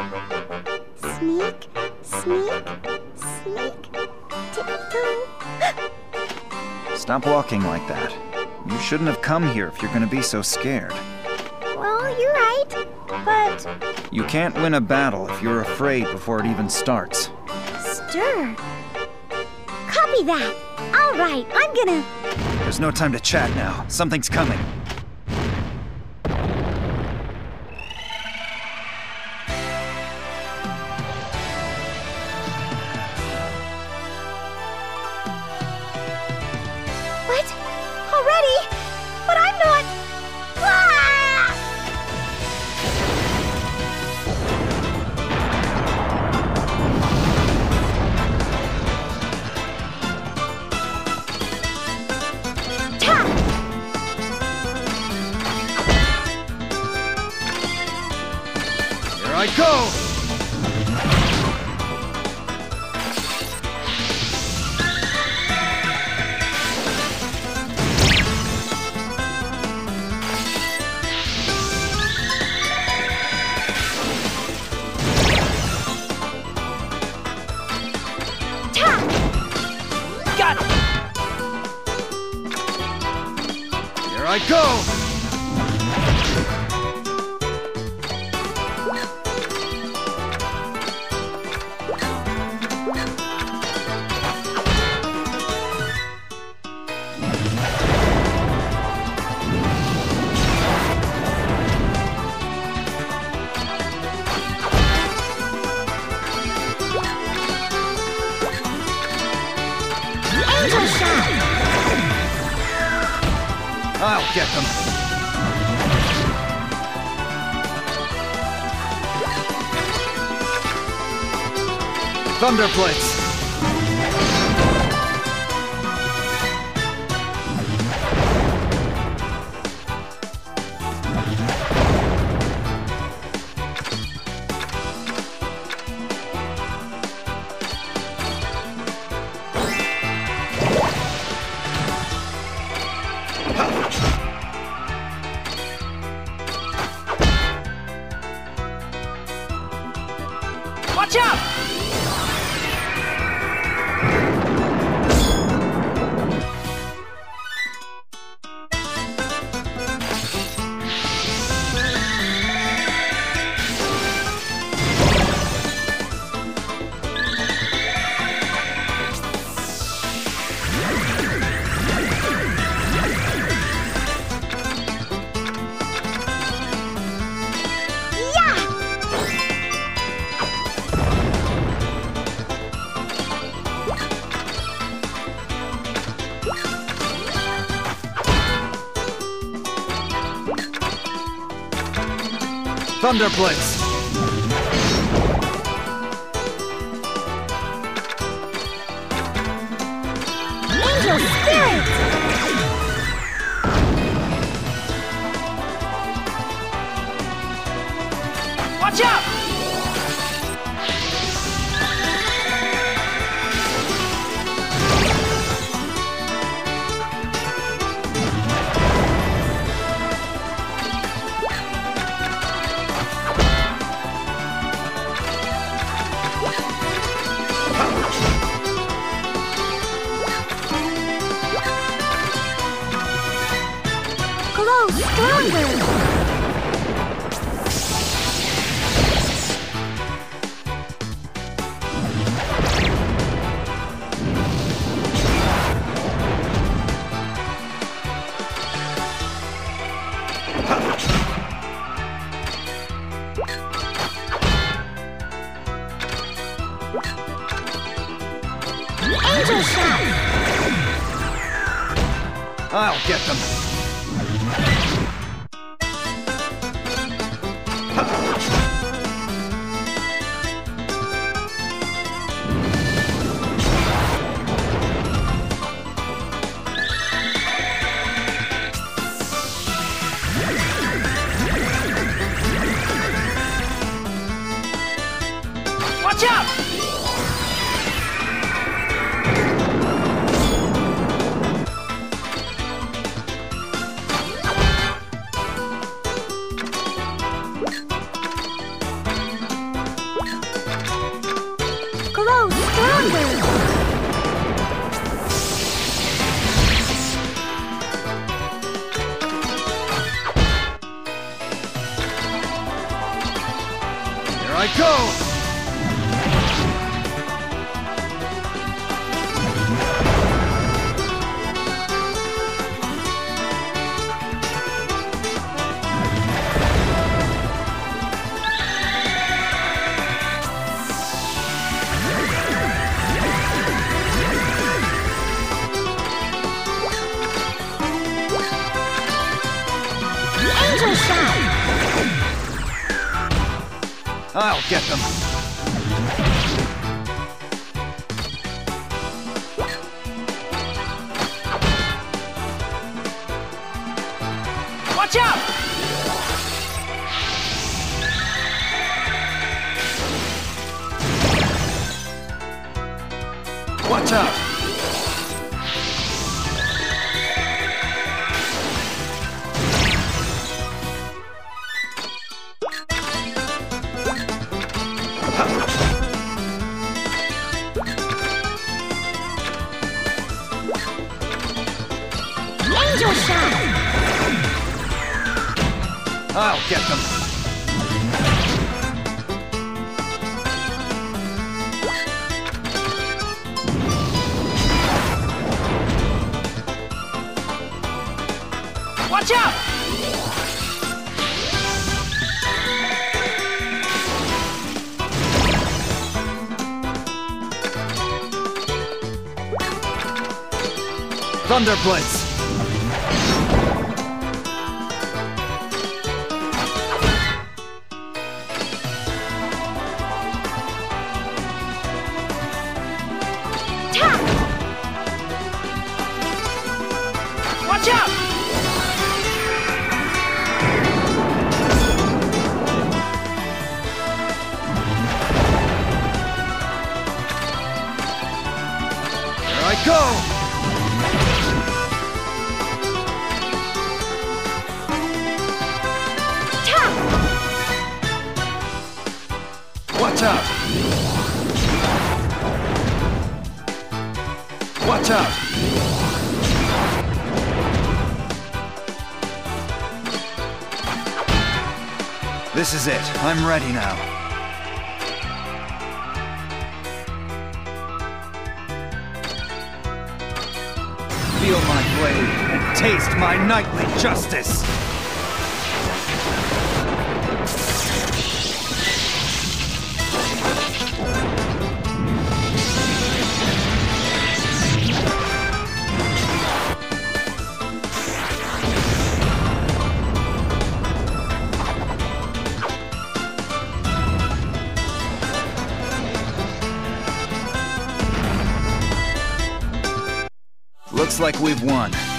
Sneak, sneak, sneak, tiptoe. Stop walking like that. You shouldn't have come here if you're gonna be so scared. Well, you're right, but... You can't win a battle if you're afraid before it even starts. Stir. Copy that. All right, I'm gonna... There's no time to chat now. Something's coming. What? Already? But I'm not... Ah! Ta! Here I go! Got him! Here I go! Angel shot! I'll get them. Thunder Blitz! Watch out! Thunder Blitz! Angel spirit! Watch out! Glow stronger! Angel shot! I'll get them. Watch out! I go! Angel shot! I'll get them. Watch out! Watch out! Angel shot! I'll get them. Watch out! Thunder Blitz! Tap! Watch out! Here I go! Tap! Watch out! Watch out! This is it. I'm ready now. Feel my blade and taste my nightly justice! Looks like we've won.